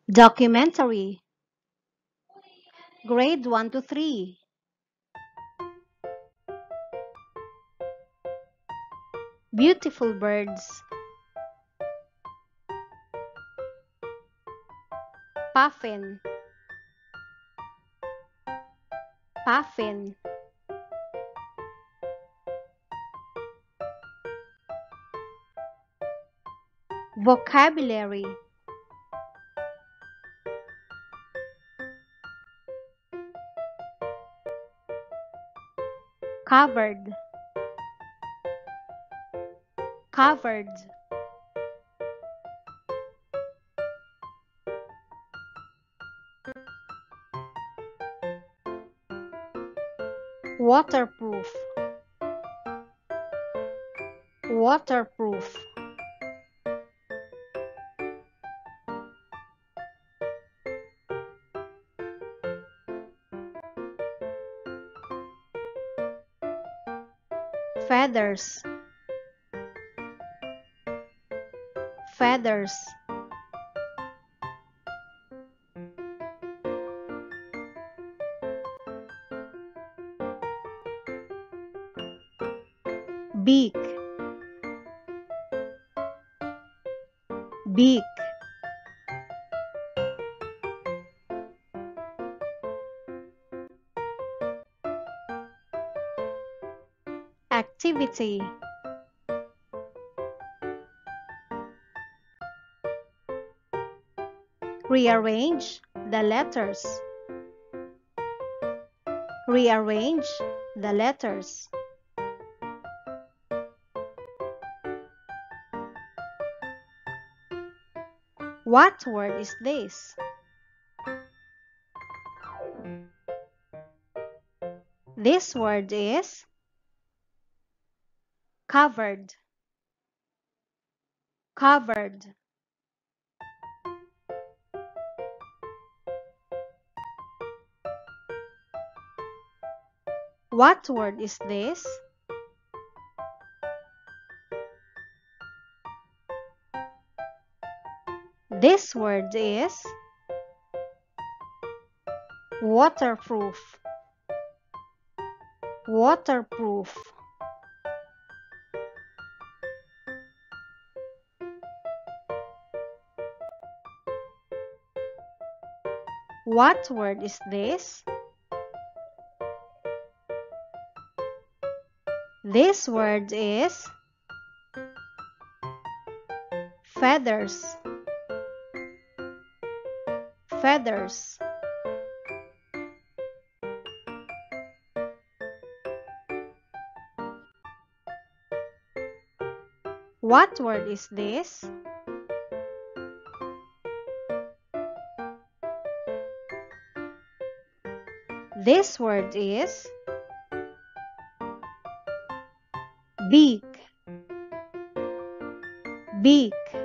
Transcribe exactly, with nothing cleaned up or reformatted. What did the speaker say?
Documentary. Grade one to three. Beautiful birds. Puffin. Puffin. Vocabulary. Covered. Covered. Waterproof. Waterproof. Feathers. Feathers. Beak. Beak. Activity. Rearrange the letters. Rearrange the letters. What word is this? This word is covered. Covered. What word is this? This word is waterproof. Waterproof. What word is this? This word is feathers. Feathers. What word is this? This word is beak. Beak.